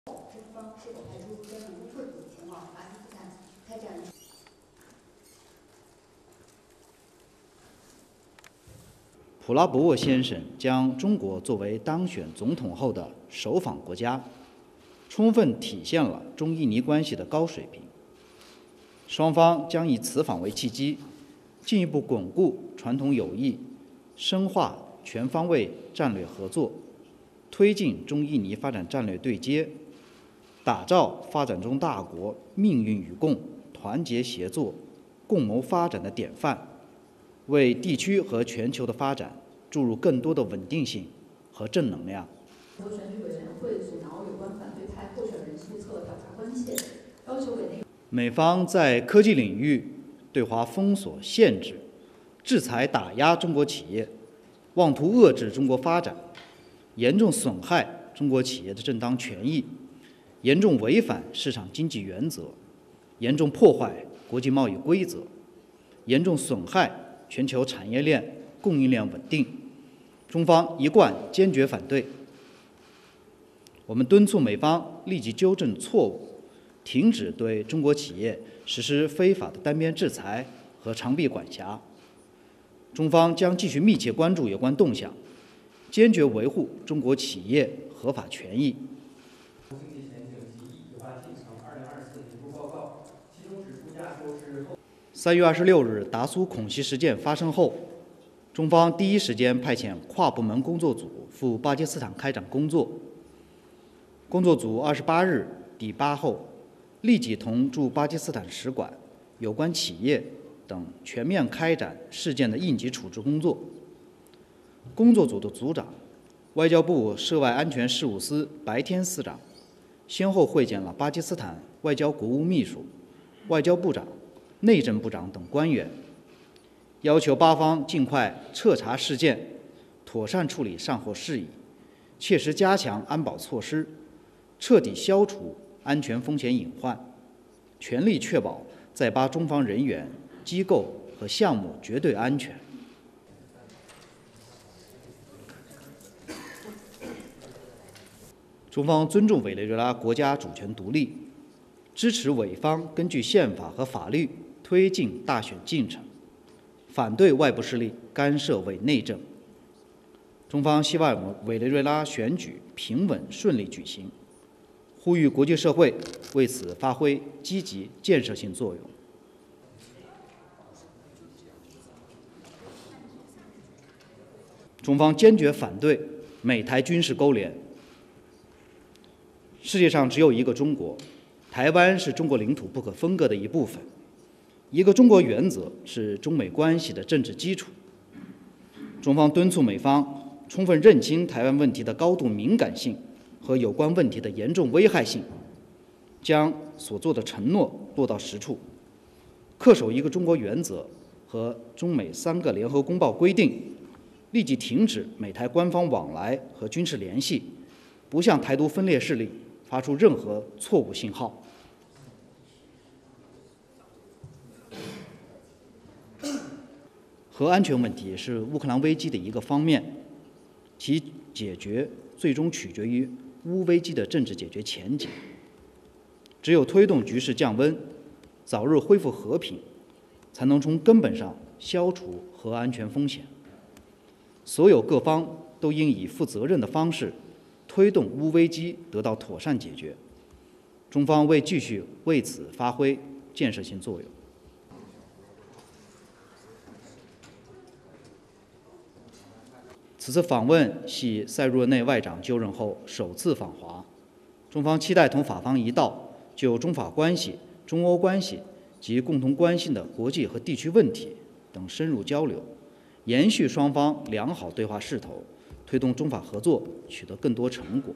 普拉博沃先生将中国作为当选总统后的首访国家，充分体现了中印尼关系的高水平。双方将以此访为契机，进一步巩固传统友谊，深化全方位战略合作，推进中印尼发展战略对接，打造发展中大国命运与共、团结协作、共谋发展的典范，为地区和全球的发展注入更多的稳定性和正能量。 选举委员会阻挠有关反对派候选人注册调查关切，要求委内。 美方在科技领域对华封锁、限制、制裁、打压中国企业，妄图遏制中国发展，严重损害中国企业的正当权益，严重违反市场经济原则，严重破坏国际贸易规则，严重损害全球产业链供应链稳定。中方一贯坚决反对。我们敦促美方立即纠正错误，停止对中国企业实施非法的单边制裁和长臂管辖。中方将继续密切关注有关动向，坚决维护中国企业合法权益。3月26日达苏恐袭事件发生后，中方第一时间派遣跨部门工作组赴巴基斯坦开展工作。工作组28日抵巴后，立即同驻巴基斯坦使馆、有关企业等全面开展事件的应急处置工作。工作组的组长、外交部涉外安全事务司白天司长先后会见了巴基斯坦外交国务秘书、外交部长、内政部长等官员，要求巴方尽快彻查事件，妥善处理善后事宜，切实加强安保措施，彻底消除安全风险隐患，全力确保在巴中方人员、机构和项目绝对安全。中方尊重委内瑞拉国家主权独立，支持委方根据宪法和法律推进大选进程，反对外部势力干涉委内政。中方希望委内瑞拉选举平稳顺利举行，呼吁国际社会为此发挥积极建设性作用。中方坚决反对美台军事勾连。世界上只有一个中国，台湾是中国领土不可分割的一部分。一个中国原则是中美关系的政治基础。中方敦促美方充分认清台湾问题的高度敏感性和有关问题的严重危害性，将所做的承诺落到实处，恪守一个中国原则和中美3个联合公报规定，立即停止美台官方往来和军事联系，不向台独分裂势力发出任何错误信号。核安全问题是乌克兰危机的一个方面，其解决最终取决于乌危机的政治解决前景。只有推动局势降温，早日恢复和平，才能从根本上消除核安全风险。所有各方都应以负责任的方式推动乌危机得到妥善解决。中方为继续为此发挥建设性作用。此次访问系塞若内外长就任后首次访华，中方期待同法方一道就中法关系、中欧关系及共同关心的国际和地区问题等深入交流，延续双方良好对话势头，推动中法合作取得更多成果。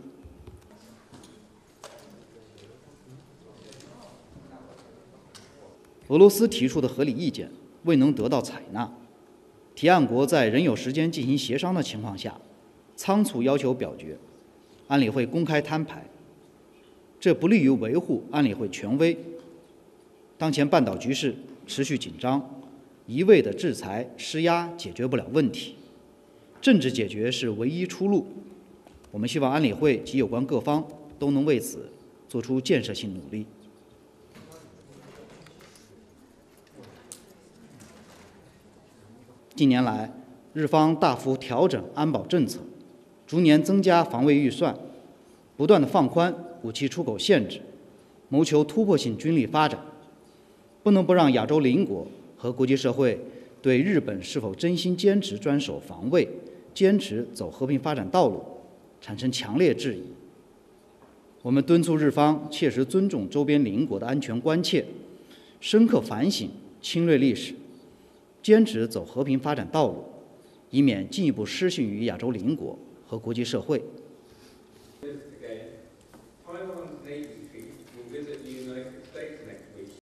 俄罗斯提出的合理意见未能得到采纳，提案国在仍有时间进行协商的情况下，仓促要求表决，安理会公开摊牌，这不利于维护安理会权威。当前半岛局势持续紧张，一味的制裁施压解决不了问题，政治解决是唯一出路。我们希望安理会及有关各方都能为此作出建设性努力。近年来，日方大幅调整安保政策，逐年增加防卫预算，不断地放宽武器出口限制，谋求突破性军力发展。不能不让亚洲邻国和国际社会对日本是否真心坚持专守防卫、坚持走和平发展道路产生强烈质疑。我们敦促日方切实尊重周边邻国的安全关切，深刻反省侵略历史，坚持走和平发展道路，以免进一步失信于亚洲邻国和国际社会。